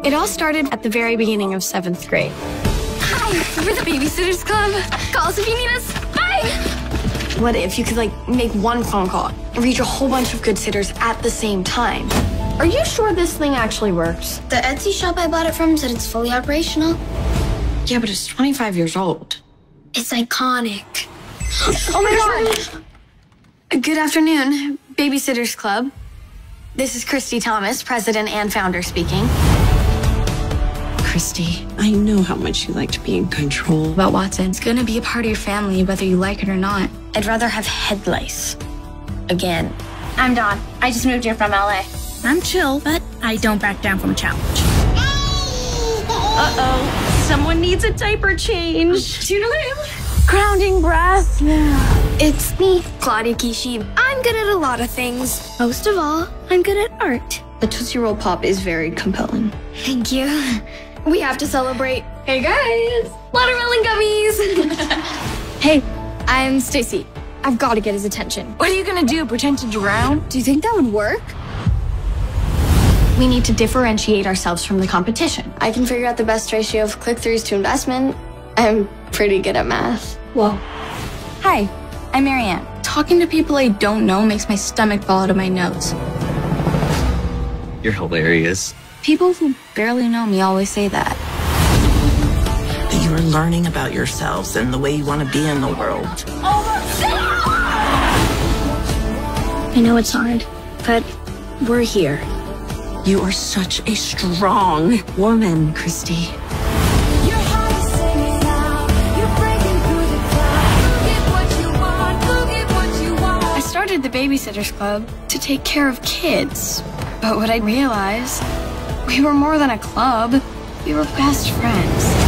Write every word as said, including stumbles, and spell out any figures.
It all started at the very beginning of seventh grade. Hi, we're the Babysitters Club. Call us if you need us. Bye! What if you could, like, make one phone call and reach a whole bunch of good sitters at the same time? Are you sure this thing actually works? The Etsy shop I bought it from said it's fully operational. Yeah, but it's twenty-five years old. It's iconic. Oh my God! Good afternoon, Babysitters Club. This is Christy Thomas, president and founder speaking. Christy, I know how much you like to be in control. About Watson, it's gonna be a part of your family, whether you like it or not. I'd rather have head lice. Again. I'm Dawn. I just moved here from L A. I'm chill, but I don't back down from a challenge. Uh-oh, someone needs a diaper change. Do you know what I am? Grounding breath. It's me, Claudia Kishi. I'm good at a lot of things. Most of all, I'm good at art. The Tootsie Roll Pop is very compelling. Thank you. We have to celebrate. Hey guys, watermelon gummies. Hey, I'm Stacy. I've got to get his attention. What are you gonna do, pretend to drown? Do you think that would work? We need to differentiate ourselves from the competition. I can figure out the best ratio of click-throughs to investment. I'm pretty good at math. Whoa. Hi, I'm Marianne. Talking to people I don't know makes my stomach fall out of my nose. You're hilarious. People who barely know me always say that. That you are learning about yourselves and the way you want to be in the world. I know it's hard, but we're here. You are such a strong woman, Christy. I started the Babysitters Club to take care of kids. But what I realized, we were more than a club. We were best friends.